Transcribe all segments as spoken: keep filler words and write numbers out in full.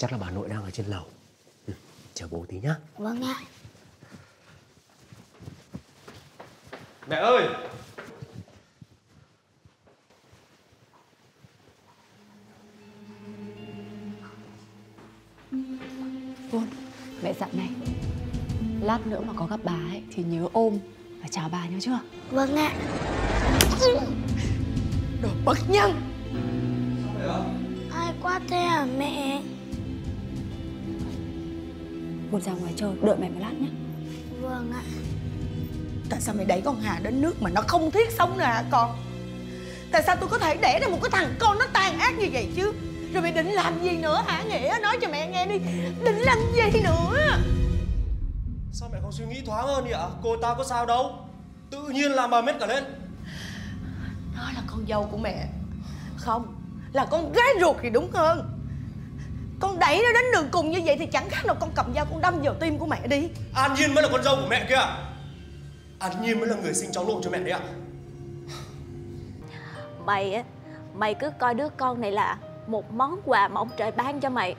Chắc là bà nội đang ở trên lầu. Ừ, chờ bố tí nhá. Vâng ạ. Mẹ ơi! Vôn, mẹ dặn này, lát nữa mà có gặp bà ấy thì nhớ ôm và chào bà nhớ chưa? Vâng ạ. Đồ bất nhân! Sao vậy ạ? Ai quá thế hả mẹ? Vôn ra ngoài chờ, đợi mẹ một lát nhé. Vâng ạ. Tại sao mày đẩy con Hà đến nước mà nó không thiết sống nữa hả con? Tại sao tôi có thể đẻ ra một cái thằng con nó tàn ác như vậy chứ? Rồi mày định làm gì nữa hả Nghĩa? Nói cho mẹ nghe đi. Định làm gì nữa? Sao mẹ không suy nghĩ thoáng hơn đi ạ? Cô ta có sao đâu. Tự nhiên làm bà mết cả lên. Nó là con dâu của mẹ. Không, là con gái ruột thì đúng hơn. Con đẩy nó đến đường cùng như vậy thì chẳng khác nào con cầm dao con đâm vào tim của mẹ đi. An Nhiên mới là con dâu của mẹ kia. An Nhiên mới là người sinh cháu nội cho mẹ đấy ạ. Mày á, mày cứ coi đứa con này là một món quà mà ông trời ban cho mày.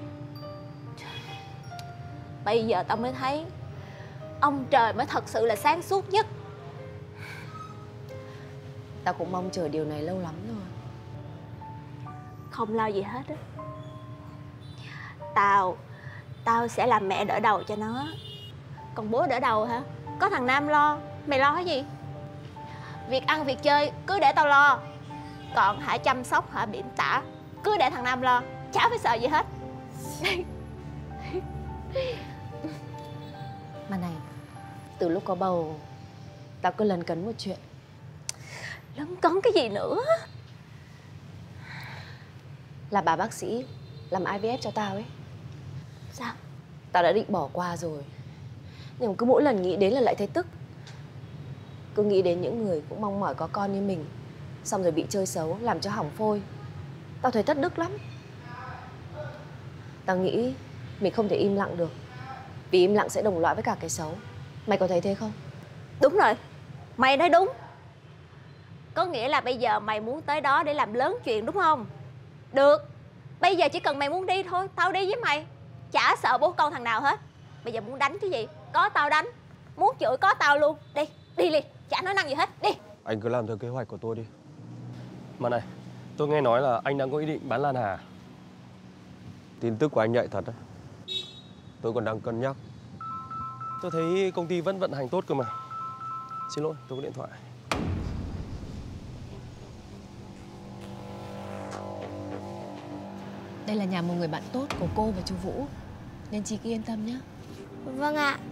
Bây giờ tao mới thấy ông trời mới thật sự là sáng suốt nhất. Tao cũng mong chờ điều này lâu lắm rồi. Không lo gì hết á. Tao Tao sẽ làm mẹ đỡ đầu cho nó. Còn bố đỡ đầu hả? Có thằng Nam lo. Mày lo cái gì? Việc ăn việc chơi cứ để tao lo. Còn hả chăm sóc hả biển tả cứ để thằng Nam lo. Chả phải sợ gì hết. Mà này, từ lúc có bầu tao cứ lấn cấn một chuyện. Lấn cấn cái gì nữa? Là bà bác sĩ làm I V F cho tao ấy. Sao? Tao đã định bỏ qua rồi, nhưng mà cứ mỗi lần nghĩ đến là lại thấy tức. Cứ nghĩ đến những người cũng mong mỏi có con như mình, xong rồi bị chơi xấu làm cho hỏng phôi. Tao thấy thất đức lắm. Tao nghĩ mình không thể im lặng được, vì im lặng sẽ đồng loại với cả cái xấu. Mày có thấy thế không? Đúng rồi, mày nói đúng. Có nghĩa là bây giờ mày muốn tới đó để làm lớn chuyện đúng không? Được, bây giờ chỉ cần mày muốn đi thôi, tao đi với mày. Chả sợ bố con thằng nào hết. Bây giờ muốn đánh cái gì, có tao đánh. Muốn chửi có tao luôn. Đi, đi liền, chả nói năng gì hết, đi. Anh cứ làm theo kế hoạch của tôi đi. Mà này, tôi nghe nói là anh đang có ý định bán Lan Hà. Tin tức của anh nhạy thật đấy. Tôi còn đang cân nhắc. Tôi thấy công ty vẫn vận hành tốt cơ mà. Xin lỗi, tôi có điện thoại. Đây là nhà một người bạn tốt của cô và chú Vũ, nên chị cứ yên tâm nhé. Vâng ạ.